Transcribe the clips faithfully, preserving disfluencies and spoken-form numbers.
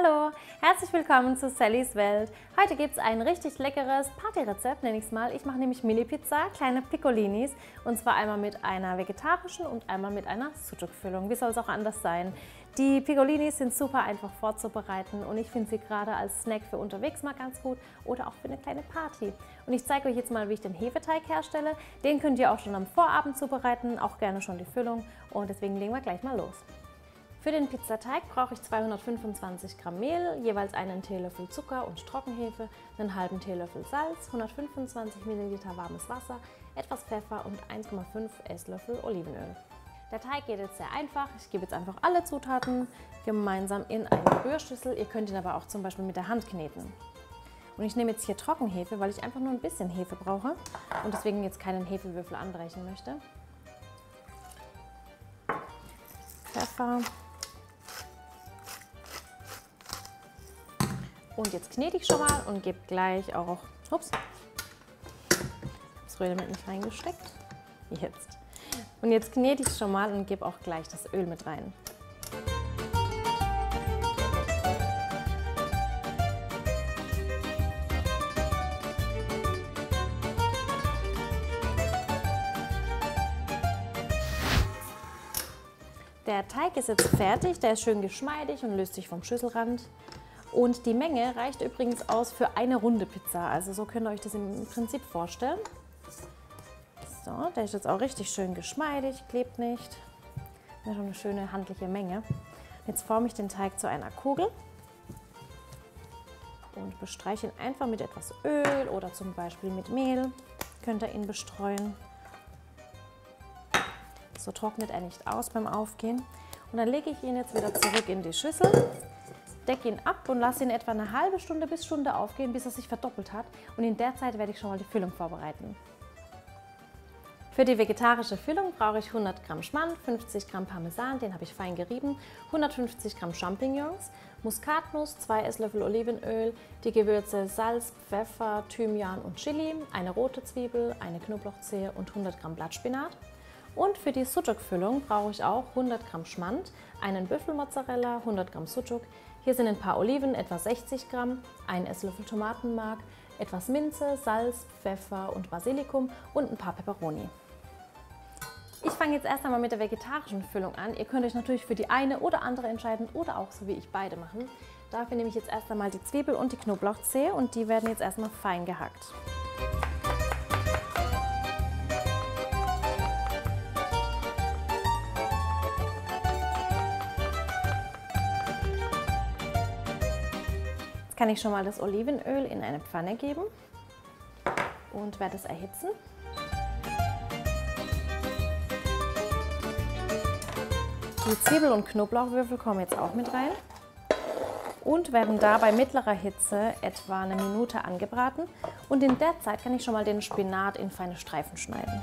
Hallo, herzlich willkommen zu Sallys Welt. Heute gibt es ein richtig leckeres Partyrezept, nenne ich es mal. Ich mache nämlich Mini-Pizza, kleine Piccolinis, und zwar einmal mit einer vegetarischen und einmal mit einer Sucuk-Füllung. Wie soll es auch anders sein? Die Piccolinis sind super einfach vorzubereiten und ich finde sie gerade als Snack für unterwegs mal ganz gut oder auch für eine kleine Party. Und ich zeige euch jetzt mal, wie ich den Hefeteig herstelle. Den könnt ihr auch schon am Vorabend zubereiten, auch gerne schon die Füllung, und deswegen legen wir gleich mal los. Für den Pizzateig brauche ich zweihundertfünfundzwanzig Gramm Mehl, jeweils einen Teelöffel Zucker und Trockenhefe, einen halben Teelöffel Salz, hundertfünfundzwanzig Milliliter warmes Wasser, etwas Pfeffer und eins Komma fünf Esslöffel Olivenöl. Der Teig geht jetzt sehr einfach. Ich gebe jetzt einfach alle Zutaten gemeinsam in eine Rührschüssel. Ihr könnt ihn aber auch zum Beispiel mit der Hand kneten. Und ich nehme jetzt hier Trockenhefe, weil ich einfach nur ein bisschen Hefe brauche und deswegen jetzt keinen Hefewürfel anbrechen möchte. Pfeffer. Und jetzt knete ich schon mal und gebe gleich auch, ups, das Rührei mit nicht reingesteckt, jetzt. Und jetzt knete ich schon mal und gebe auch gleich das Öl mit rein. Der Teig ist jetzt fertig, der ist schön geschmeidig und löst sich vom Schüsselrand. Und die Menge reicht übrigens aus für eine Runde Pizza, also so könnt ihr euch das im Prinzip vorstellen. So, der ist jetzt auch richtig schön geschmeidig, klebt nicht. Das ist schon eine schöne handliche Menge. Jetzt forme ich den Teig zu einer Kugel und bestreiche ihn einfach mit etwas Öl oder zum Beispiel mit Mehl. Könnt ihr ihn bestreuen. So trocknet er nicht aus beim Aufgehen. Und dann lege ich ihn jetzt wieder zurück in die Schüssel. Decke ihn ab und lasse ihn etwa eine halbe Stunde bis Stunde aufgehen, bis er sich verdoppelt hat. Und in der Zeit werde ich schon mal die Füllung vorbereiten. Für die vegetarische Füllung brauche ich hundert Gramm Schmand, fünfzig Gramm Parmesan, den habe ich fein gerieben, hundertfünfzig Gramm Champignons, Muskatnuss, zwei Esslöffel Olivenöl, die Gewürze Salz, Pfeffer, Thymian und Chili, eine rote Zwiebel, eine Knoblauchzehe und hundert Gramm Blattspinat. Und für die Sucuk-Füllung brauche ich auch hundert Gramm Schmand, einen Büffelmozzarella, hundert Gramm Sucuk. Hier sind ein paar Oliven, etwa sechzig Gramm, ein Esslöffel Tomatenmark, etwas Minze, Salz, Pfeffer und Basilikum und ein paar Peperoni. Ich fange jetzt erst einmal mit der vegetarischen Füllung an. Ihr könnt euch natürlich für die eine oder andere entscheiden oder auch so wie ich beide machen. Dafür nehme ich jetzt erst einmal die Zwiebel und die Knoblauchzehe und die werden jetzt erstmal fein gehackt. Jetzt kann ich schon mal das Olivenöl in eine Pfanne geben und werde es erhitzen. Die Zwiebel- und Knoblauchwürfel kommen jetzt auch mit rein und werden da bei mittlerer Hitze etwa eine Minute angebraten. Und in der Zeit kann ich schon mal den Spinat in feine Streifen schneiden.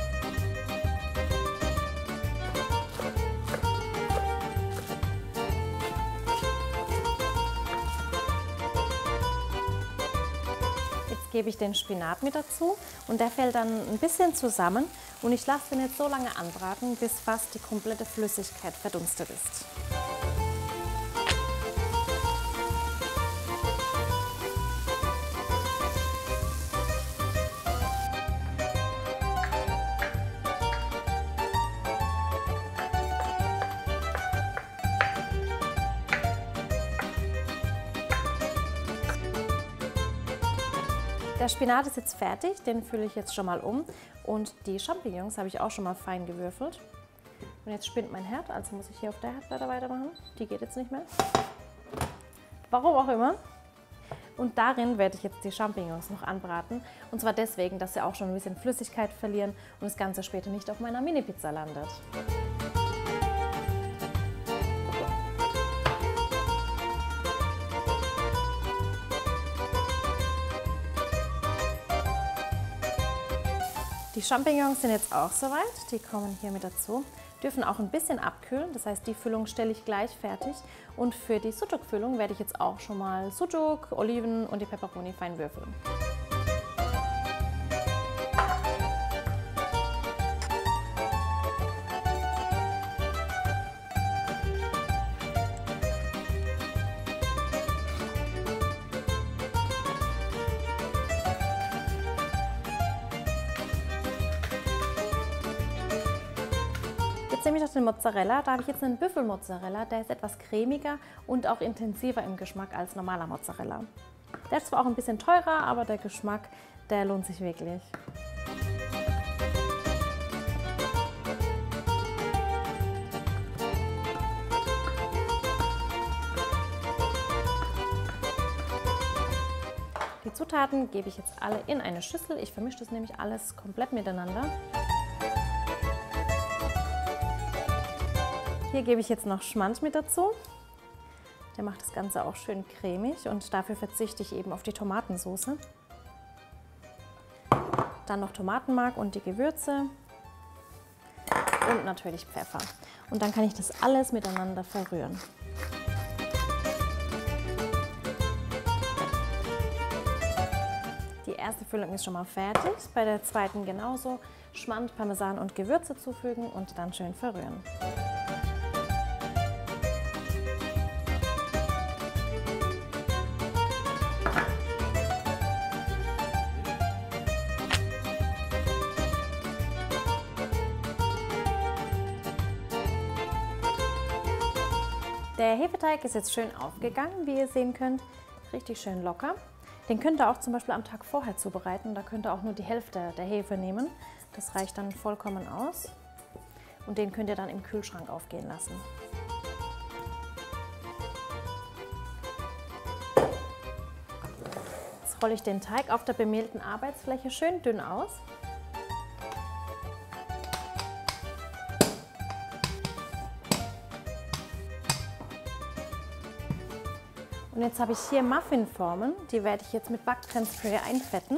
Jetzt gebe ich den Spinat mit dazu und der fällt dann ein bisschen zusammen und ich lasse den jetzt so lange anbraten, bis fast die komplette Flüssigkeit verdunstet ist. Der Spinat ist jetzt fertig, den fülle ich jetzt schon mal um und die Champignons habe ich auch schon mal fein gewürfelt. Und jetzt spinnt mein Herd, also muss ich hier auf der Herdplatte weitermachen. Die geht jetzt nicht mehr. Warum auch immer. Und darin werde ich jetzt die Champignons noch anbraten. Und zwar deswegen, dass sie auch schon ein bisschen Flüssigkeit verlieren und das Ganze später nicht auf meiner Mini-Pizza landet. Die Champignons sind jetzt auch soweit, die kommen hier mit dazu, dürfen auch ein bisschen abkühlen, das heißt die Füllung stelle ich gleich fertig und für die Sucuk-Füllung werde ich jetzt auch schon mal Sucuk, Oliven und die Peperoni fein würfeln. Jetzt nehme ich noch den Mozzarella. Da habe ich jetzt einen Büffelmozzarella. Der ist etwas cremiger und auch intensiver im Geschmack als normaler Mozzarella. Der ist zwar auch ein bisschen teurer, aber der Geschmack, der lohnt sich wirklich. Die Zutaten gebe ich jetzt alle in eine Schüssel. Ich vermische das nämlich alles komplett miteinander. Hier gebe ich jetzt noch Schmand mit dazu. Der macht das Ganze auch schön cremig und dafür verzichte ich eben auf die Tomatensauce. Dann noch Tomatenmark und die Gewürze und natürlich Pfeffer. Und dann kann ich das alles miteinander verrühren. Die erste Füllung ist schon mal fertig. Bei der zweiten genauso. Schmand, Parmesan und Gewürze zufügen und dann schön verrühren. Der Hefeteig ist jetzt schön aufgegangen, wie ihr sehen könnt. Richtig schön locker. Den könnt ihr auch zum Beispiel am Tag vorher zubereiten. Da könnt ihr auch nur die Hälfte der Hefe nehmen. Das reicht dann vollkommen aus. Und den könnt ihr dann im Kühlschrank aufgehen lassen. Jetzt rolle ich den Teig auf der bemehlten Arbeitsfläche schön dünn aus. Und jetzt habe ich hier Muffinformen, die werde ich jetzt mit Backtrendspray einfetten.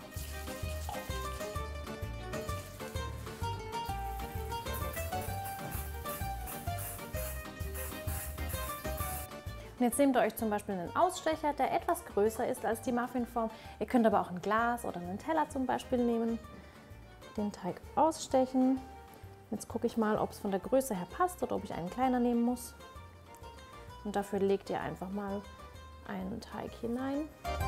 Und jetzt nehmt ihr euch zum Beispiel einen Ausstecher, der etwas größer ist als die Muffinform. Ihr könnt aber auch ein Glas oder einen Teller zum Beispiel nehmen, den Teig ausstechen. Jetzt gucke ich mal, ob es von der Größe her passt oder ob ich einen kleiner nehmen muss. Und dafür legt ihr einfach mal einen Teig hinein.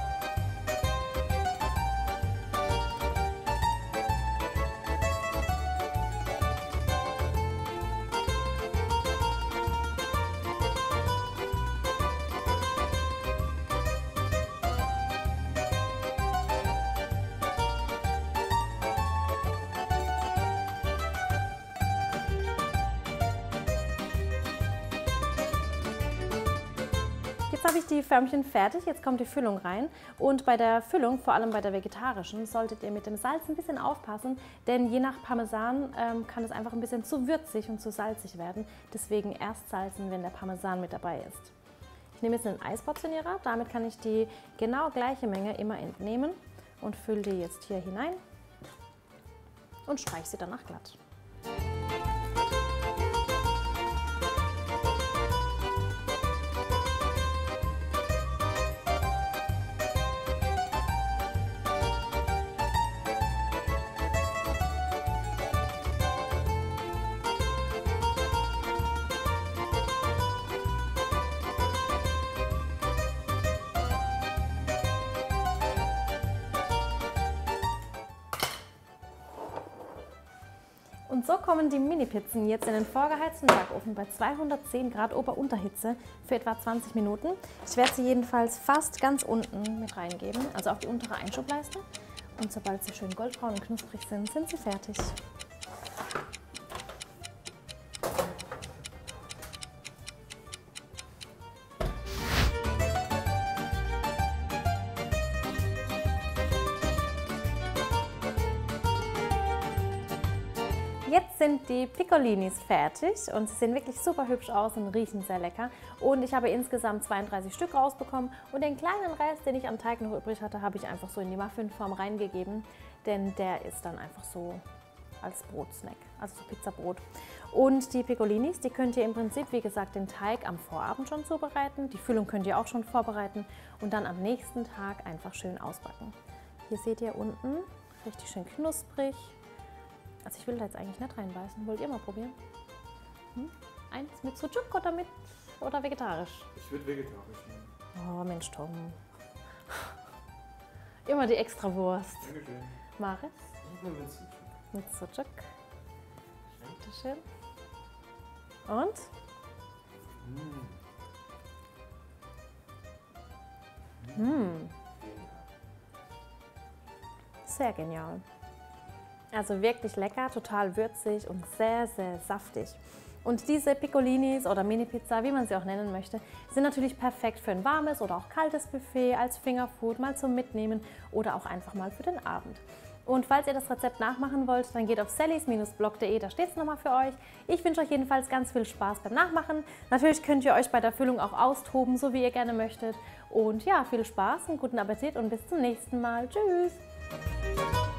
Jetzt habe ich die Förmchen fertig, jetzt kommt die Füllung rein und bei der Füllung, vor allem bei der vegetarischen, solltet ihr mit dem Salz ein bisschen aufpassen, denn je nach Parmesan ähm, kann es einfach ein bisschen zu würzig und zu salzig werden. Deswegen erst salzen, wenn der Parmesan mit dabei ist. Ich nehme jetzt einen Eisportionierer, damit kann ich die genau gleiche Menge immer entnehmen und fülle die jetzt hier hinein und streiche sie danach glatt. Und so kommen die Mini-Pizzen jetzt in den vorgeheizten Backofen bei zweihundertzehn Grad Ober-Unterhitze für etwa zwanzig Minuten. Ich werde sie jedenfalls fast ganz unten mit reingeben, also auf die untere Einschubleiste. Und sobald sie schön goldbraun und knusprig sind, sind sie fertig. Jetzt sind die Piccolinis fertig und sie sehen wirklich super hübsch aus und riechen sehr lecker. Und ich habe insgesamt zweiunddreißig Stück rausbekommen und den kleinen Rest, den ich am Teig noch übrig hatte, habe ich einfach so in die Muffinform reingegeben, denn der ist dann einfach so als Brotsnack, also so Pizzabrot. Und die Piccolinis, die könnt ihr im Prinzip, wie gesagt, den Teig am Vorabend schon zubereiten. Die Füllung könnt ihr auch schon vorbereiten und dann am nächsten Tag einfach schön ausbacken. Hier seht ihr unten, richtig schön knusprig. Also ich will da jetzt eigentlich nicht reinbeißen. Wollt ihr mal probieren? Hm? Eins mit Sucuk oder mit oder vegetarisch? Ich würde vegetarisch nehmen. Oh Mensch, Tom. Immer die Extrawurst. Dankeschön. Maris? Ich nehme mit Sucuk. Mit Sucuk. Dankeschön. Und? Mm. Mm. Sehr genial. Also wirklich lecker, total würzig und sehr, sehr saftig. Und diese Piccolinis oder Mini-Pizza, wie man sie auch nennen möchte, sind natürlich perfekt für ein warmes oder auch kaltes Buffet, als Fingerfood, mal zum Mitnehmen oder auch einfach mal für den Abend. Und falls ihr das Rezept nachmachen wollt, dann geht auf sallys blog punkt de, da steht es nochmal für euch. Ich wünsche euch jedenfalls ganz viel Spaß beim Nachmachen. Natürlich könnt ihr euch bei der Füllung auch austoben, so wie ihr gerne möchtet. Und ja, viel Spaß, einen guten Appetit und bis zum nächsten Mal. Tschüss!